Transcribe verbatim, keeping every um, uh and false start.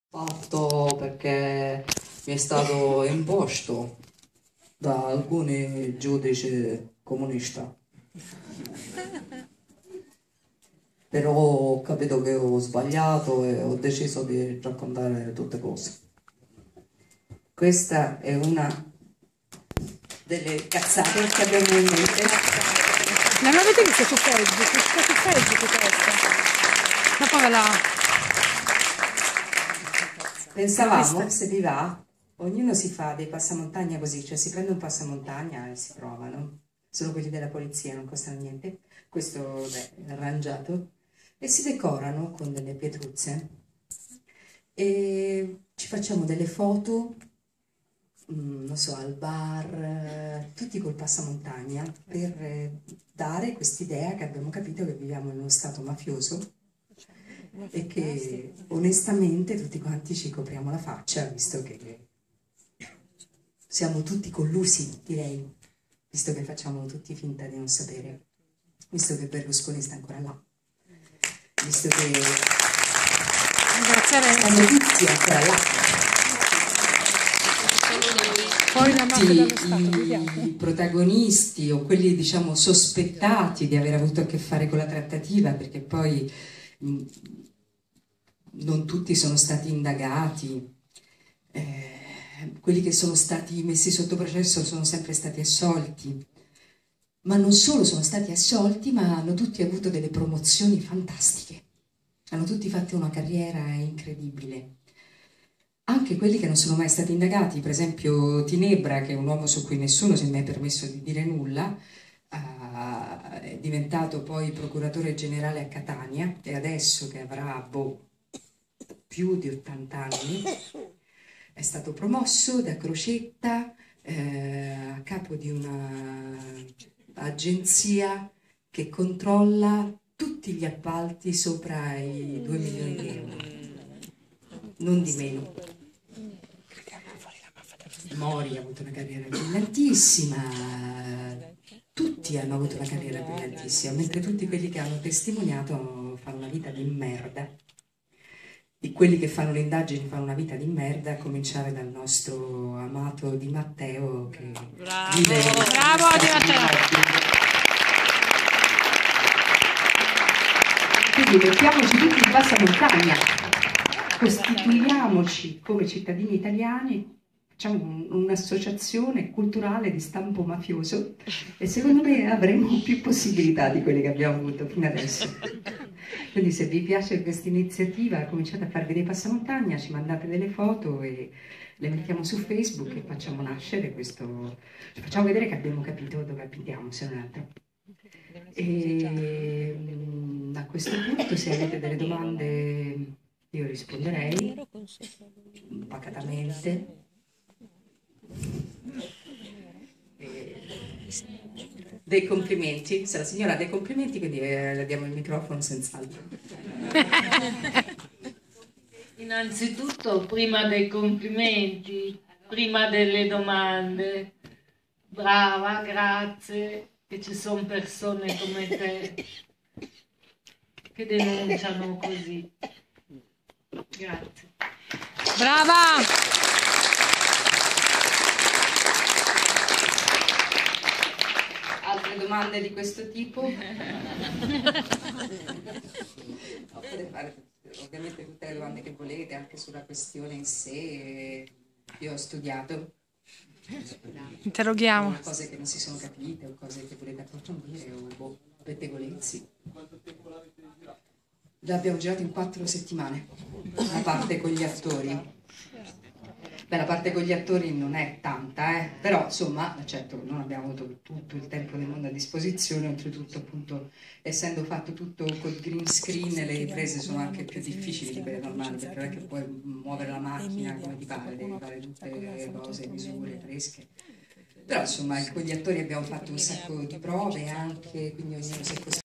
fatto perché mi è stato imposto da alcuni giudici comunisti. Però ho capito che ho sbagliato e ho deciso di raccontare tutte cose. Questa è una delle cazzate che abbiamo in mente. Non avete visto su Facebook? Sta su Facebook questa. Dopo ve la... Pensavamo, se vi va, ognuno si fa dei passamontagna così, cioè si prende un passamontagna e si provano. Sono quelli della polizia, non costano niente. Questo beh, è arrangiato. E si decorano con delle pietruzze. E ci facciamo delle foto, mm, non so, al bar, eh, tutti col passamontagna, per eh, dare quest'idea che abbiamo capito che viviamo in uno stato mafioso e che onestamente tutti quanti ci copriamo la faccia, visto che siamo tutti collusi, direi, visto che facciamo tutti finta di non sapere, visto che Berlusconi sta ancora là, visto che stanno tutti ancora là. Poi la mafia dello Stato, Tutti i protagonisti o quelli diciamo sospettati di aver avuto a che fare con la trattativa, perché poi mh, non tutti sono stati indagati, eh, quelli che sono stati messi sotto processo sono sempre stati assolti, ma non solo sono stati assolti, ma hanno tutti avuto delle promozioni fantastiche, hanno tutti fatto una carriera incredibile. Anche quelli che non sono mai stati indagati, per esempio Tinebra, che è un uomo su cui nessuno si è mai permesso di dire nulla, uh, è diventato poi procuratore generale a Catania e adesso che avrà boh, più di ottanta anni è stato promosso da Crocetta eh, a capo di un'agenzia che controlla tutti gli appalti sopra i due milioni di euro, non di meno. Mori ha avuto una carriera brillantissima, tutti hanno avuto una carriera brillantissima, mentre tutti quelli che hanno testimoniato fanno una vita di merda. Di quelli che fanno le indagini fanno una vita di merda, a cominciare dal nostro amato Di Matteo che bravo, vive bravo Di Matteo. Quindi mettiamoci tutti in passamontagna, costituiamoci come cittadini italiani, facciamo un'associazione culturale di stampo mafioso e secondo me avremo più possibilità di quelle che abbiamo avuto fino adesso. Quindi se vi piace questa iniziativa cominciate a farvi dei passamontagna, ci mandate delle foto e le mettiamo su Facebook e facciamo nascere questo, facciamo vedere che abbiamo capito dove abitiamo, se non altro. E a questo punto se avete delle domande io risponderei pacatamente. E dei complimenti, se la signora ha dei complimenti, quindi eh, le diamo il microfono senz'altro. Innanzitutto, prima dei complimenti, prima delle domande, brava, grazie, che ci sono persone come te che denunciano così. Grazie. Brava! Altre domande di questo tipo? No, potete fare ovviamente tutte le domande che volete, anche sulla questione in sé. Io ho studiato. Interroghiamo. O cose che non si sono capite, o cose che volete approfondire, o boh, pettegolezzi. L'abbiamo girato in quattro settimane, la parte con gli attori. Beh, la parte con gli attori non è tanta, eh? Però insomma, certo, non abbiamo avuto tutto il tempo del mondo a disposizione, oltretutto appunto essendo fatto tutto col green screen le riprese sono anche più difficili di quelle normali, perché non è che puoi muovere la macchina come ti pare, devi fare tutte le cose, misure fresche. Però insomma con gli attori abbiamo fatto un sacco di prove anche, quindi ognuno si è